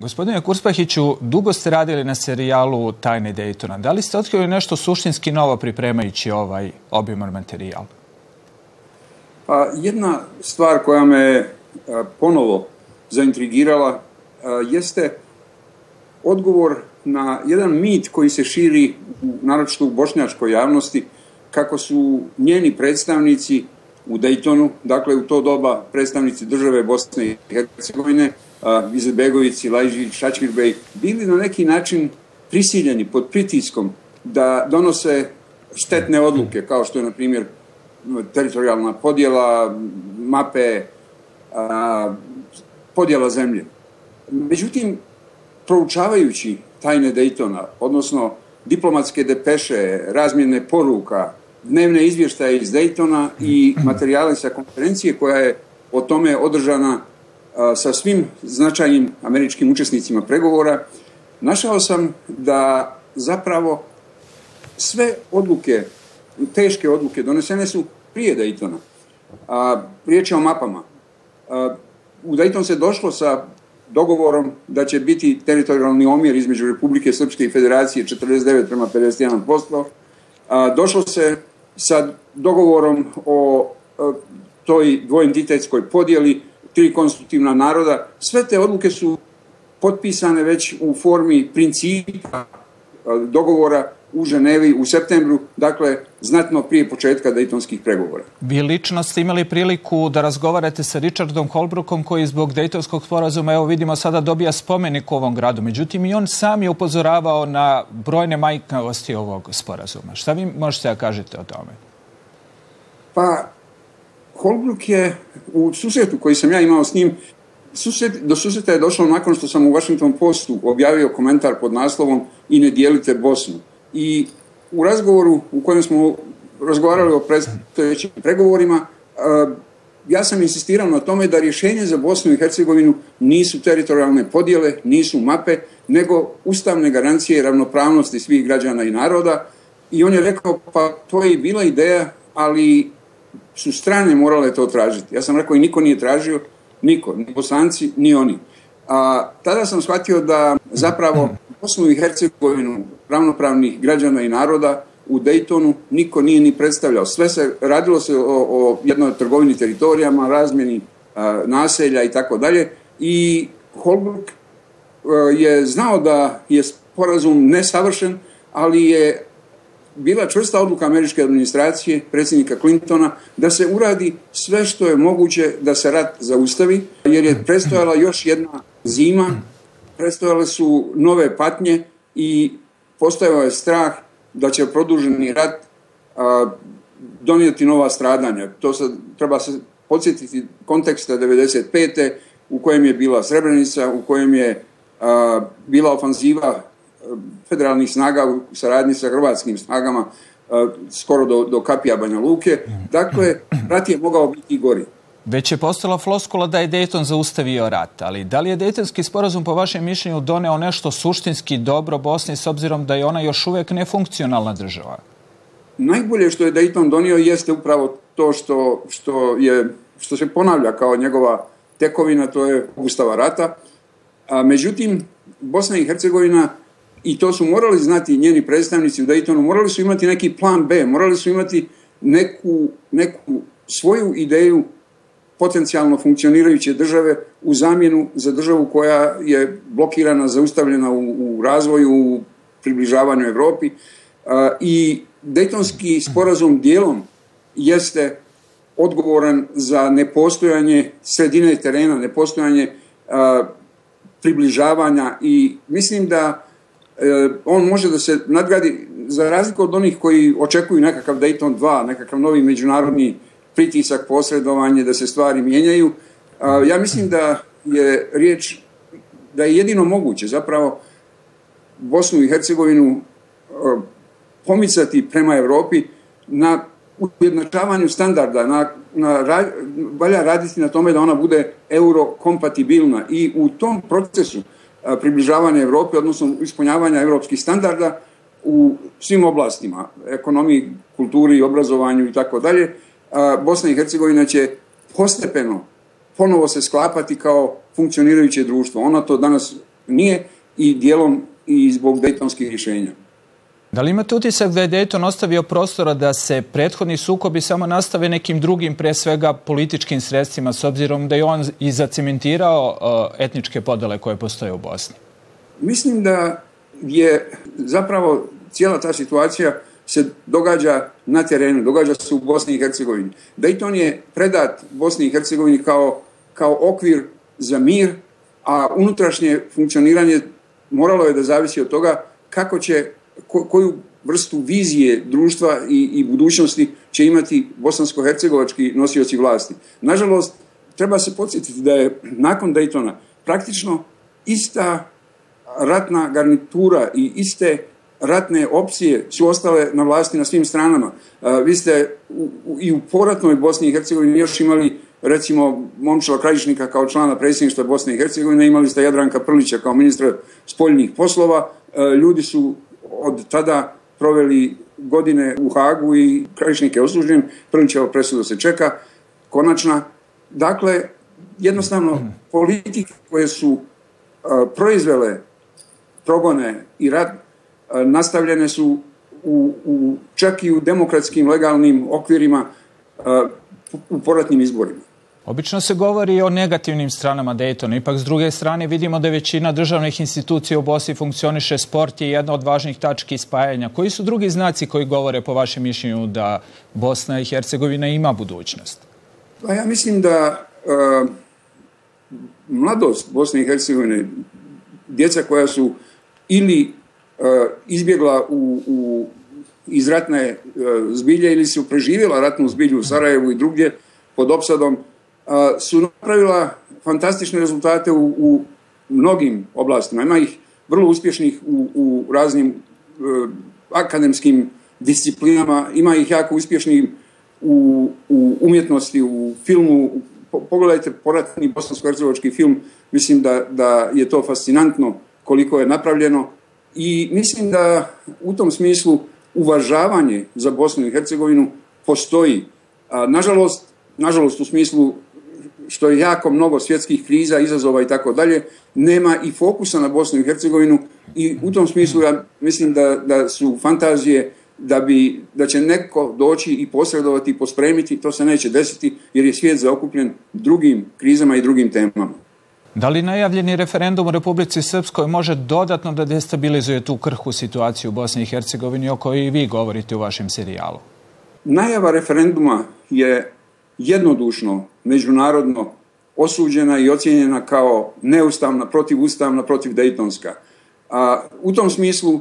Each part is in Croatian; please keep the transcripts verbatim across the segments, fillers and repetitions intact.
Gospodine Kurspahiću, dugo ste radili na serijalu Tajne Dejtona. Da li ste otkrili nešto suštinski novo pripremajući ovaj obiman materijal? Pa, jedna stvar koja me a, ponovo zaintrigirala a, jeste odgovor na jedan mit koji se širi naročito u bošnjačkoj javnosti, kako su njeni predstavnici u Dejtonu, dakle u to doba predstavnici države Bosne i Hercegovine, Izetbegović, Lajžić, Šačkirbej, bili na neki način prisiljeni pod pritiskom da donose štetne odluke, kao što je, na primjer, teritorijalna podjela, mape, a, podjela zemlje. Međutim, proučavajući tajne Dejtona, odnosno diplomatske depeše, razmjene poruka, dnevne izvještaje iz Dejtona i materijale sa konferencije koja je o tome održana a, sa svim značajnim američkim učesnicima pregovora, našao sam da zapravo sve odluke, teške odluke, donesene su prije Dejtona. A, riječ je o mapama. A, u Dejton se došlo sa dogovorom da će biti teritorijalni omjer između Republike Srpske i Federacije četrdeset devet prema pedeset jedan posto. A, došlo se sa dogovorom o a, toj dvoentitetskoj podjeli, tri konstitutivna naroda. Sve te odluke su potpisane već u formi principa a, dogovora u Ženevi u septembru, dakle znatno prije početka dejtonskih pregovora. Vi lično ste imali priliku da razgovarate sa Richardom Holbrookom, koji zbog dejtonskog sporazuma, evo vidimo sada, dobija spomenik u ovom gradu. Međutim, i on sam je upozoravao na brojne manjkavosti ovog sporazuma. Šta vi možete da kažete o tome? Pa, Holbrook je u susretu koji sam ja imao s njim, susret, do susreta je došlo nakon što sam u Washington Postu objavio komentar pod naslovom "I ne dijelite Bosnu". I u razgovoru u kojem smo razgovarali o predstojećim pregovorima, ja sam insistirao na tome da rješenje za Bosnu i Hercegovinu nisu teritorijalne podjele, nisu mape, nego ustavne garancije ravnopravnosti svih građana i naroda. I on je rekao, pa to je i bila ideja, ali su strane morale to tražiti. Ja sam rekao, i niko nije tražio, niko, ni Bosanci, ni oni. A tada sam shvatio da zapravo Bosnu i Hercegovinu ravnopravnih građana i naroda u Dejtonu niko nije ni predstavljao. Sve se radilo se o, o jednoj trgovini teritorijama, razmjeni a, naselja i tako dalje. I Holbrooke je znao da je sporazum nesavršen, ali je bila čvrsta odluka američke administracije, predsjednika Clintona, da se uradi sve što je moguće da se rat zaustavi, jer je prestojala još jedna zima, prestojale su nove patnje i postojao je strah da će produženi rat a, donijeti nova stradanja. To se, treba se podsjetiti konteksta devedeset pete u kojem je bila Srebrenica, u kojem je a, bila ofanziva federalnih snaga u saradnji sa hrvatskim snagama a, skoro do, do kapija Banja Luke. Dakle, rat je mogao biti i gori. Već je postala floskula da je Dejton zaustavio rat, ali da li je Dejtonski sporazum po vašem mišljenju doneo nešto suštinski dobro Bosni s obzirom da je ona još uvijek nefunkcionalna država? Najbolje što je Dejton donio jeste upravo to što, što, je, što se ponavlja kao njegova tekovina, to je obustava rata. A, međutim, Bosna i Hercegovina, i to su morali znati njeni predstavnici u Dejtonu, morali su imati neki plan B, morali su imati neku, neku svoju ideju potencijalno funkcionirajuće države u zamjenu za državu koja je blokirana, zaustavljena u, u razvoju, u približavanju Evropi. A, I Dejtonski sporazum dijelom jeste odgovoran za nepostojanje sredine terena, nepostojanje a, približavanja, i mislim da e, on može da se nadgradi, za razliku od onih koji očekuju nekakav Dejton dva, nekakav novi međunarodni pritisak, posredovanje, da se stvari mijenjaju. Ja mislim da je riječ, da je jedino moguće zapravo Bosnu i Hercegovinu pomicati prema Evropi na ujednačavanju standarda, na, na, valja raditi na tome da ona bude eurokompatibilna, i u tom procesu približavanja Evropi, odnosno ispunjavanja evropskih standarda u svim oblastima, ekonomiji, kulturi, obrazovanju i tako dalje, Bosna i Hercegovina će postepeno ponovo se sklapati kao funkcionirajuće društvo. Ona to danas nije i dijelom i zbog dejtonskih rješenja. Da li imate utisak da je Dejton ostavio prostora da se prethodni sukobi samo nastave nekim drugim, pre svega političkim sredstvima, s obzirom da je on i zacementirao etničke podele koje postoje u Bosni? Mislim da je zapravo cijela ta situacija se događa na terenu, događa se u Bosni i Hercegovini. Dejton je predat Bosni i Hercegovini kao, kao okvir za mir, a unutrašnje funkcioniranje moralo je da zavisi od toga kako će, ko, koju vrstu vizije društva i, i budućnosti će imati bosansko-hercegovački nosioci vlasti. Nažalost, treba se podsjetiti da je nakon Dejtona praktično ista ratna garnitura i iste ratne opcije su ostale na vlasti na svim stranama. Vi ste u, u, i u poratnoj Bosni i Hercegovini još imali recimo Momčila Krajišnika kao člana predsjedništva Bosne i Hercegovine, imali ste Jadranka Prlića kao ministra spoljnih poslova. Ljudi su od tada proveli godine u Hagu i Krajišnik je osuđen, Prlićeva presuda se čeka, konačna. Dakle, jednostavno politike koje su uh, proizvele progone i rat uh, nastavljene su u, u, čak i u demokratskim legalnim okvirima uh, u poratnim izborima. Obično se govori o negativnim stranama Dejtona, ipak s druge strane vidimo da većina državnih institucija u Bosni funkcioniše, sport je jedna od važnih tački spajanja. Koji su drugi znaci koji govore po vašem mišljenju da Bosna i Hercegovina ima budućnost? Pa ja mislim da uh, mladost Bosne i Hercegovine, djeca koja su ili uh, izbjegla u, u, iz ratne uh, zbilje ili su preživjela ratnu zbilju u Sarajevu i drugdje pod opsadom, uh, su napravila fantastične rezultate u, u mnogim oblastima. Ima ih vrlo uspješnih u, u raznim uh, akademskim disciplinama, ima ih jako uspješnih u, u umjetnosti, u filmu. Pogledajte poratni bosansko-hercegovački film, mislim da, da je to fascinantno koliko je napravljeno i mislim da u tom smislu uvažavanje za Bosnu i Hercegovinu postoji. A, nažalost, nažalost u smislu što je jako mnogo svjetskih kriza, izazova i tako dalje, nema i fokusa na Bosnu i Hercegovinu i u tom smislu ja mislim da, da su fantazije da, bi, da će neko doći i posredovati i pospremiti, to se neće desiti jer je svijet zaokupljen drugim krizama i drugim temama. Da li najavljeni referendum u Republici Srpskoj može dodatno da destabilizuje tu krhku situaciju u Bosni i Hercegovini o kojoj i vi govorite u vašem serijalu? Najava referenduma je jednodušno, međunarodno osuđena i ocijenjena kao neustavna, protivustavna, protivdejtonska. A u tom smislu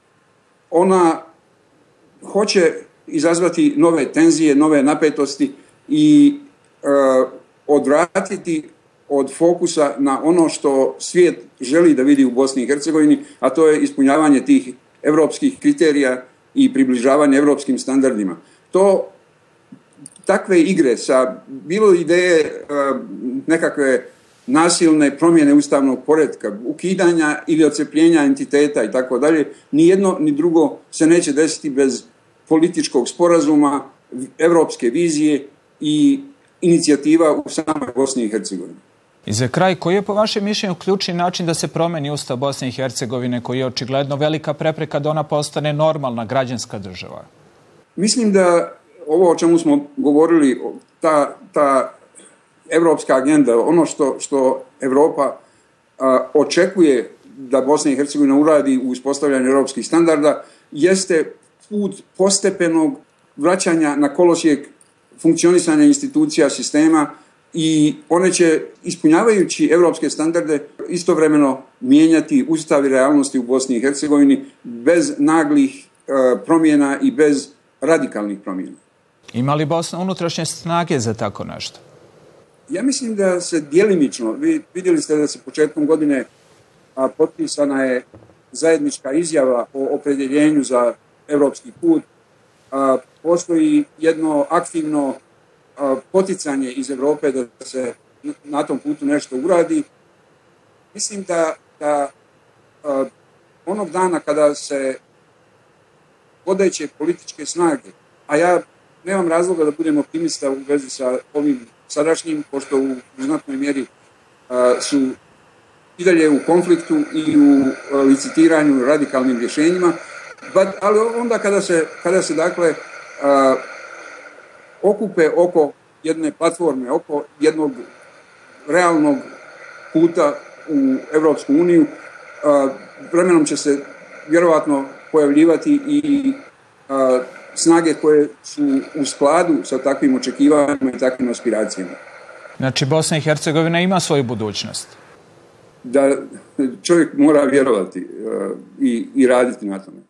ona hoće izazvati nove tenzije, nove napetosti i e, odvratiti od fokusa na ono što svijet želi da vidi u Bosni i Hercegovini, a to je ispunjavanje tih evropskih kriterija i približavanje evropskim standardima. To, takve igre sa bilo ideje e, nekakve nasilne promjene ustavnog poretka, ukidanja ili odcepljenja entiteta i tako dalje, ni jedno ni drugo se neće desiti bez političkog sporazuma, evropske vizije i inicijativa u samoj Bosni i Hercegovini. I za kraj, koji je po vašem mišljenju ključni način da se promeni Ustav Bosne i Hercegovine, koji je očigledno velika prepreka da ona postane normalna građanska država? Mislim da ovo o čemu smo govorili, ta, ta evropska agenda, ono što, što Evropa a, očekuje da Bosna i Hercegovina uradi u uspostavljanju evropskih standarda, jeste put postepenog vraćanja na kolosijek funkcionisanja institucija, sistema i one će, ispunjavajući evropske standarde, istovremeno mijenjati ustav i realnosti u Bosni i Hercegovini bez naglih e, promjena i bez radikalnih promjena. Ima li Bosna unutrašnje snage za tako nešto? Ja mislim da se djelimično, vi vidjeli ste da se početkom godine a, potpisana je zajednička izjava o opredjeljenju za evropski put. A, postoji jedno aktivno a, poticanje iz Europe da se na tom putu nešto uradi. Mislim da, da a, onog dana kada se vodeće političke snage, a ja nemam razloga da budem optimista u vezi sa ovim sadašnjim, pošto u znatnoj mjeri a, su i dalje u konfliktu i u licitiranju radikalnim rješenjima, ali onda kada se, kada se dakle a, okupe oko jedne platforme, oko jednog realnog puta u Europsku uniju, a, vremenom će se vjerojatno pojavljivati i a, snage koje su u skladu sa takvim očekivanjima i takvim aspiracijama. Znači, Bosna i Hercegovina ima svoju budućnost? Da čovjek mora vjerovati uh, i, i raditi na tome.